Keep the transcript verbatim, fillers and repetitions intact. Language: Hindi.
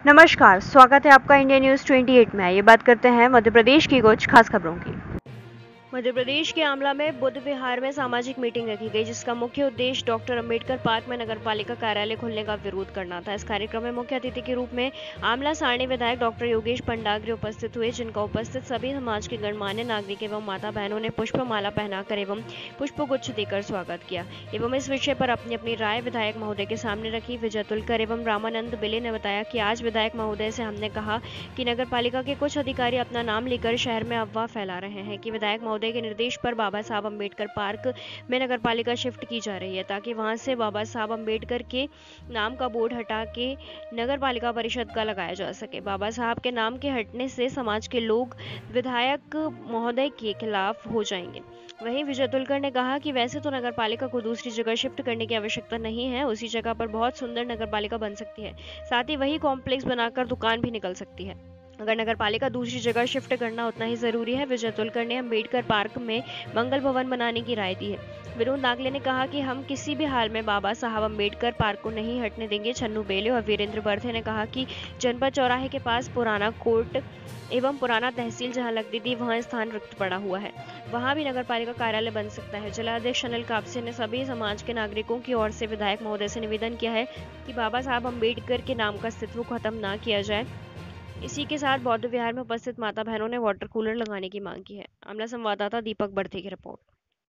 नमस्कार, स्वागत है आपका इंडिया न्यूज़ अट्ठाईस में। ये बात करते हैं मध्य प्रदेश की कुछ खास खबरों की। मध्य प्रदेश के आमला में बुद्ध विहार में सामाजिक मीटिंग रखी गई, जिसका मुख्य उद्देश्य डॉक्टर अंबेडकर पार्क में नगरपालिका कार्यालय खोलने का विरोध करना था। इस कार्यक्रम में मुख्य अतिथि के रूप में आमला सारणी विधायक डॉक्टर योगेश पंडाग्रे उपस्थित हुए, जिनका उपस्थित सभी समाज के गणमान्य नागरिक एवं माता बहनों ने पुष्पमाला पहनाकर एवं पुष्पगुच्छ देकर स्वागत किया एवं इस विषय पर अपनी अपनी राय विधायक महोदय के सामने रखी। विजय तुलकर एवं रामानंद बिले ने बताया कि आज विधायक महोदय से हमने कहा कि नगरपालिका के कुछ अधिकारी अपना नाम लेकर शहर में अफवाह फैला रहे हैं कि विधायक महोदय के निर्देश पर बाबा साहब अंबेडकर पार्क में नगरपालिका शिफ्ट की जा रही है, ताकि वहां से बाबा साहब अंबेडकर के नाम का बोर्ड हटा के नगरपालिका परिषद का लगाया जा सके। बाबा साहब के नाम के हटने से समाज के लोग विधायक महोदय के खिलाफ हो जाएंगे। वहीं विजय तुलकर ने कहा कि वैसे तो नगरपालिका को दूसरी जगह शिफ्ट करने की आवश्यकता नहीं है, उसी जगह पर बहुत सुंदर नगरपालिका बन सकती है, साथ ही वही कॉम्प्लेक्स बनाकर दुकान भी निकल सकती है। अगर नगरपालिका दूसरी जगह शिफ्ट करना उतना ही जरूरी है। विजय तुलकर ने अंबेडकर पार्क में मंगल भवन बनाने की राय दी है। विनोद नागले ने कहा कि हम किसी भी हाल में बाबा साहब अंबेडकर पार्क को नहीं हटने देंगे। छन्नू बेले और वीरेंद्र बर्थे ने कहा कि जनपद चौराहे के पास पुराना कोर्ट एवं पुराना तहसील जहां लगती थी, वहां स्थान रिक्त पड़ा हुआ है, वहां भी नगरपालिका कार्यालय बन सकता है। जिलाध्यक्ष अनिल कापसे ने सभी समाज के नागरिकों की ओर से विधायक महोदय से निवेदन किया है कि बाबा साहब अंबेडकर के नाम का अस्तित्व खत्म न किया जाए। इसी के साथ बौद्ध विहार में उपस्थित माता बहनों ने वाटर कूलर लगाने की मांग की है। आमला संवाददाता दीपक बर्थे की रिपोर्ट।